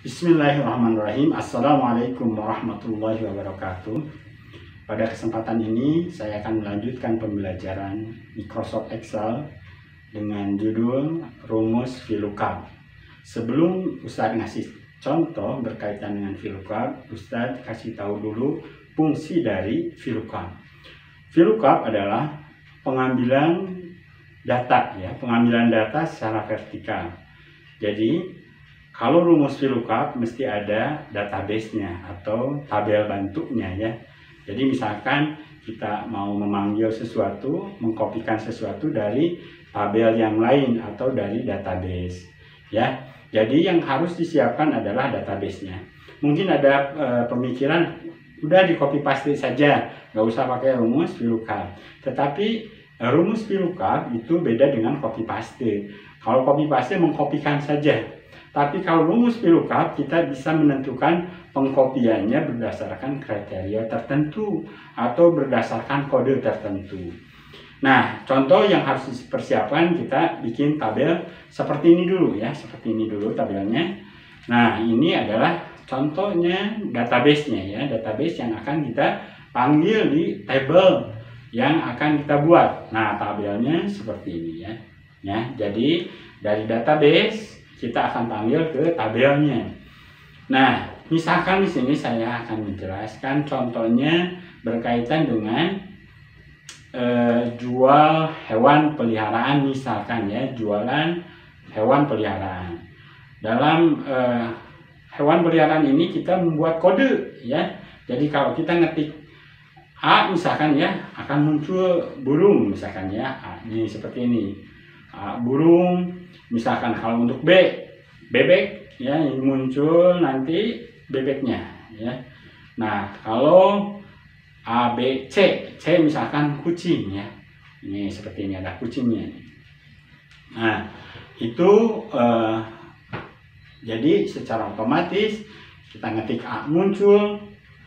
Bismillahirrahmanirrahim. Assalamualaikum warahmatullahi wabarakatuh. Pada kesempatan ini saya akan melanjutkan pembelajaran Microsoft Excel dengan judul rumus VLOOKUP. Sebelum Ustadz ngasih contoh berkaitan dengan VLOOKUP, Ustadz kasih tahu dulu fungsi dari VLOOKUP. VLOOKUP adalah pengambilan data secara vertikal. Jadi kalau rumus VLOOKUP mesti ada database-nya atau tabel bantunya ya. Jadi misalkan kita mau memanggil sesuatu, mengkopikan sesuatu dari tabel yang lain atau dari database ya. Jadi yang harus disiapkan adalah database-nya. Mungkin ada pemikiran udah di copy paste saja, nggak usah pakai rumus VLOOKUP. Tetapi rumus VLOOKUP itu beda dengan copy paste. Kalau copy paste mengkopikan saja. Tapi kalau rumus VLOOKUP kita bisa menentukan pengkopiannya berdasarkan kriteria tertentu atau berdasarkan kode tertentu. Nah, contoh yang harus dipersiapkan, kita bikin tabel seperti ini dulu ya, seperti ini dulu tabelnya. Nah, ini adalah contohnya database-nya ya, database yang akan kita panggil di table yang akan kita buat. Nah, tabelnya seperti ini ya. Ya, jadi dari database kita akan panggil ke tabelnya. Nah, misalkan di sini saya akan menjelaskan contohnya berkaitan dengan jual hewan peliharaan, misalkan ya, jualan hewan peliharaan. Dalam hewan peliharaan ini kita membuat kode ya. Jadi kalau kita ngetik A misalkan ya, akan muncul burung misalkan ya. Ini seperti ini. A, burung. Misalkan kalau untuk B, bebek ya, yang muncul nanti bebeknya ya. Nah, kalau A, B, C misalkan kucing ya. Ini seperti ini, ada kucingnya. Nah, itu jadi secara otomatis kita ngetik A muncul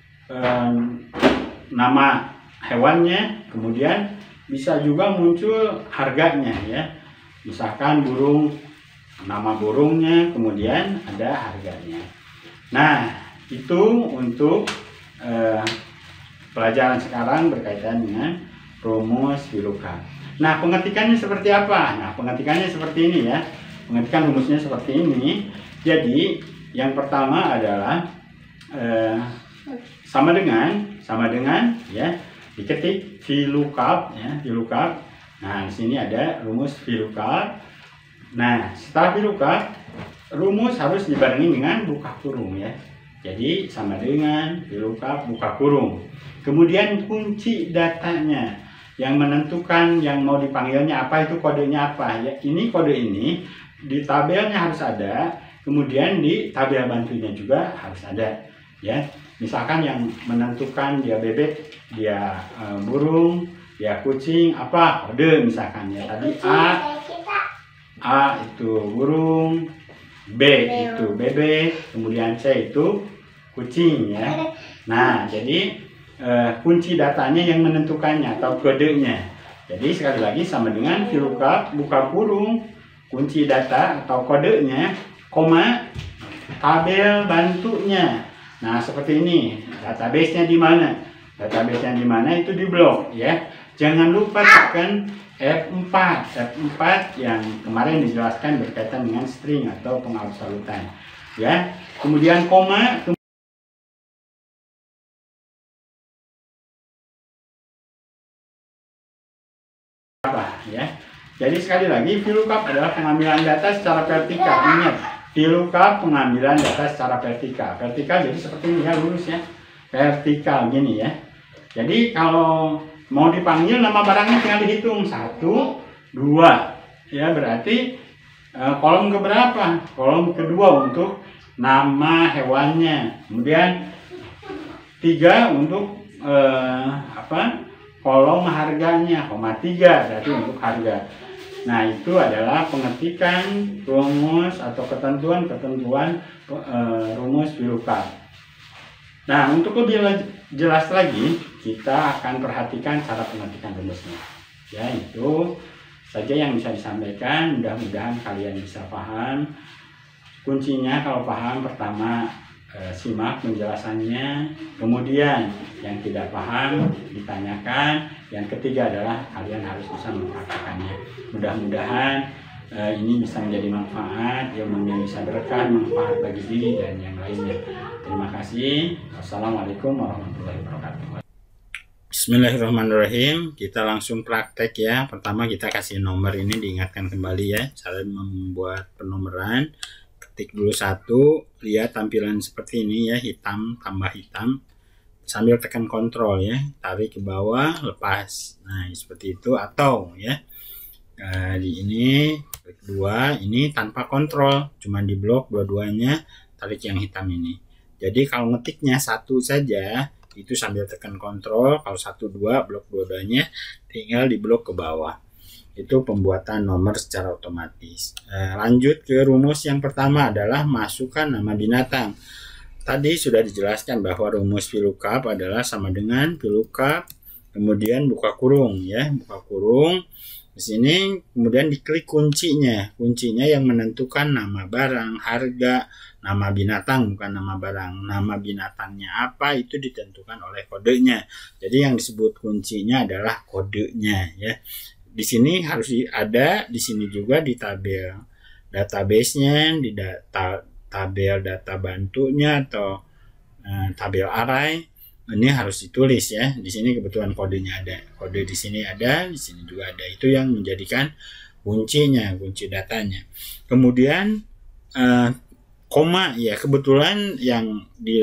nama hewannya, kemudian bisa juga muncul harganya ya. Misalkan burung, nama burungnya, kemudian ada harganya. Nah, itu untuk pelajaran sekarang berkaitan dengan rumus VLOOKUP. Nah, pengetikannya seperti apa? Nah, pengetikannya seperti ini ya. Pengetikan rumusnya seperti ini. Jadi, yang pertama adalah sama dengan ya, diketik VLOOKUP ya, VLOOKUP. Nah, di sini ada rumus VLOOKUP. Nah, setelah VLOOKUP, rumus harus dibarengi dengan buka kurung ya. Jadi, sama dengan VLOOKUP buka kurung. Kemudian kunci datanya yang menentukan yang mau dipanggilnya apa, itu kodenya apa ya. Ini kode ini di tabelnya harus ada, kemudian di tabel bantunya juga harus ada ya. Misalkan yang menentukan dia bebek, dia burung, ya kucing, apa kode misalkan ya, tadi A itu burung, B itu bebek, kemudian C itu kucing ya. Nah, jadi kunci datanya yang menentukannya atau kodenya. Jadi sekali lagi sama dengan VLOOKUP buka kurung, kunci data atau kodenya, koma, tabel bantunya. Nah, seperti ini. Database-nya di mana? Database-nya di mana itu di blok ya. Jangan lupa tekan F4 yang kemarin dijelaskan berkaitan dengan string atau pengabsolutan ya. Kemudian koma, apa ya. Jadi sekali lagi VLOOKUP adalah pengambilan data secara vertikal. Ingat, VLOOKUP pengambilan data secara vertikal. Vertikal jadi seperti ini ya, lurus ya. Vertikal gini ya. Jadi kalau mau dipanggil nama barangnya tinggal dihitung 1, 2 ya, berarti kolom keberapa? Kolom kedua untuk nama hewannya, kemudian 3 untuk kolom harganya, koma 3 berarti untuk harga. Nah, itu adalah pengetikan rumus atau ketentuan rumus VLOOKUP. Nah, untuk lebih jelas lagi, kita akan perhatikan cara pengetikan rumusnya. Ya, itu saja yang bisa disampaikan. Mudah-mudahan kalian bisa paham. kuncinya kalau paham, pertama simak penjelasannya, kemudian yang tidak paham ditanyakan, yang ketiga adalah kalian harus bisa mempraktekannya. Mudah-mudahan ini bisa menjadi manfaat, ilmunya bisa berkah, manfaat bagi diri dan yang lainnya. Terima kasih. Wassalamualaikum warahmatullahi wabarakatuh. Bismillahirrahmanirrahim. Kita langsung praktek ya. Pertama kita kasih nomor ini, diingatkan kembali ya cara membuat penomoran. Ketik dulu 1, lihat tampilan seperti ini ya, hitam tambah hitam, sambil tekan kontrol ya, tarik ke bawah, lepas. Nah seperti itu. Atau ya di ini klik 2, ini tanpa kontrol, cuman di blok dua-duanya, tarik yang hitam ini. Jadi kalau ngetiknya 1 saja itu sambil tekan kontrol, kalau 1 2 blok dua-duanya, tinggal di blok ke bawah. Itu pembuatan nomor secara otomatis. Lanjut ke rumus yang pertama adalah masukkan nama binatang. Tadi sudah dijelaskan bahwa rumus VLOOKUP adalah sama dengan VLOOKUP kemudian buka kurung ya, buka kurung. Di sini kemudian diklik kuncinya. Kuncinya yang menentukan nama barang, harga, nama binatang, bukan nama barang. Nama binatangnya apa itu ditentukan oleh kodenya. Jadi yang disebut kuncinya adalah kodenya ya. Di sini harus ada, di sini juga di tabel database-nya, di tabel data bantunya atau tabel array. Ini harus ditulis ya. Di sini kebetulan kodenya ada. Kode di sini ada, di sini juga ada. Itu yang menjadikan kuncinya, kunci datanya. Kemudian koma ya, kebetulan yang di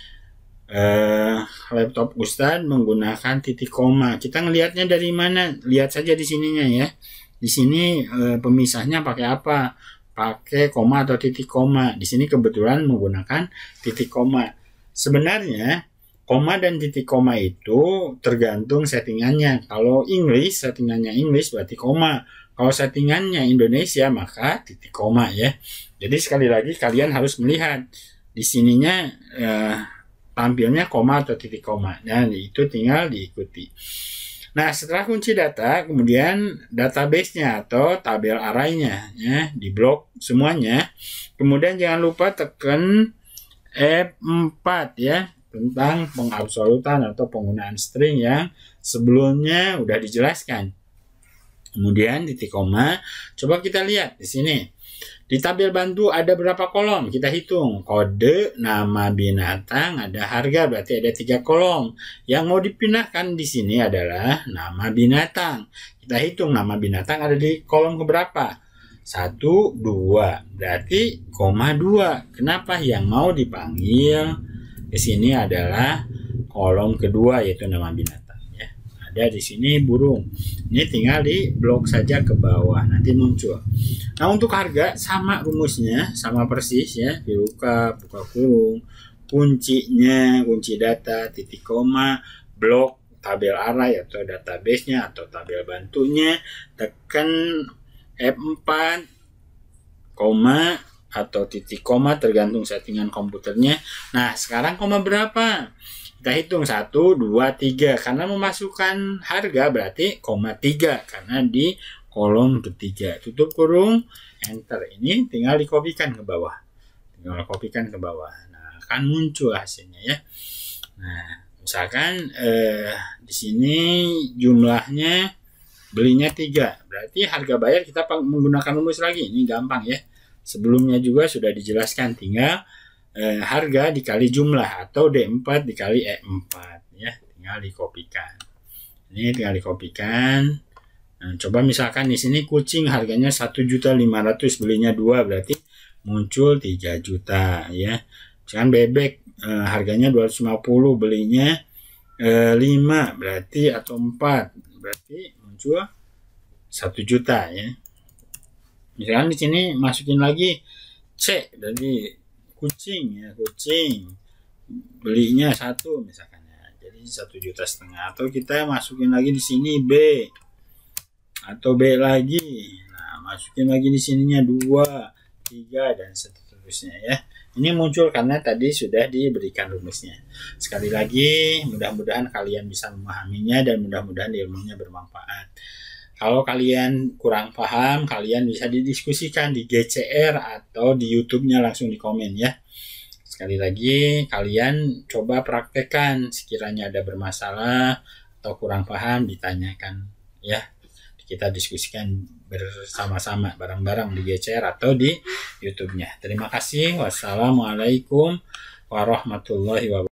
laptop Ustadz menggunakan titik koma. Kita ngelihatnya dari mana? Lihat saja di sininya ya. Di sini pemisahnya pakai apa? Pakai koma atau titik koma. Di sini kebetulan menggunakan titik koma. Sebenarnya koma dan titik koma itu tergantung settingannya. Kalau English, settingannya English berarti koma. Kalau settingannya Indonesia maka titik koma ya. Jadi sekali lagi kalian harus melihat di sininya tampilnya koma atau titik koma. Dan itu tinggal diikuti. Nah setelah kunci data, kemudian database-nya atau tabel array-nya ya, di blok semuanya. Kemudian jangan lupa tekan F4 ya, tentang pengabsolutan atau penggunaan string yang sebelumnya udah dijelaskan. Kemudian titik koma, coba kita lihat di sini. Di tabel bantu ada berapa kolom? Kita hitung. Kode, nama binatang, ada harga, berarti ada 3 kolom. Yang mau dipindahkan di sini adalah nama binatang. Kita hitung nama binatang ada di kolom keberapa? 1, 2, berarti koma 2. Kenapa? Yang mau dipanggil di sini adalah kolom kedua, yaitu nama binatang ya. Ada di sini burung. Ini tinggal di blok saja ke bawah, nanti muncul. Nah untuk harga sama rumusnya, sama persis ya. VLOOKUP, buka kurung, kuncinya, kunci data, titik koma, blok tabel array atau database-nya atau tabel bantunya, tekan F4, koma atau titik koma tergantung settingan komputernya. Nah sekarang koma berapa? Kita hitung 1, 2, 3. Karena memasukkan harga berarti koma 3 karena di kolom ketiga. Tutup kurung, enter. Ini tinggal dikopikan ke bawah. Tinggal kopikan ke bawah. Nah akan muncul hasilnya ya. Nah misalkan di sini jumlahnya belinya 3. Berarti harga bayar kita menggunakan rumus lagi. Ini gampang ya. Sebelumnya juga sudah dijelaskan, tinggal harga dikali jumlah atau D4 dikali E4 ya, tinggal dikopikan. Ini tinggal dikopikan. Nah, coba misalkan di sini kucing harganya 1.500.000, belinya 2 berarti muncul 3 juta ya. Misalkan bebek harganya 250, belinya 5 berarti atau 4 berarti muncul 1 juta ya. Misalkan di sini masukin lagi C dari kucing ya, kucing belinya 1 misalkan ya, jadi 1,5 juta. Atau kita masukin lagi di sini B atau B lagi. Nah masukin lagi di sininya 2, 3 dan seterusnya ya. Ini muncul karena tadi sudah diberikan rumusnya. Sekali lagi mudah-mudahan kalian bisa memahaminya dan mudah-mudahan ilmunya bermanfaat. Kalau kalian kurang paham, kalian bisa didiskusikan di GCR atau di YouTube-nya langsung di komen ya. Sekali lagi, kalian coba praktekkan. Sekiranya ada bermasalah atau kurang paham, ditanyakan ya. Kita diskusikan bersama-sama, bareng-bareng di GCR atau di YouTube-nya. Terima kasih. Wassalamualaikum warahmatullahi wabarakatuh.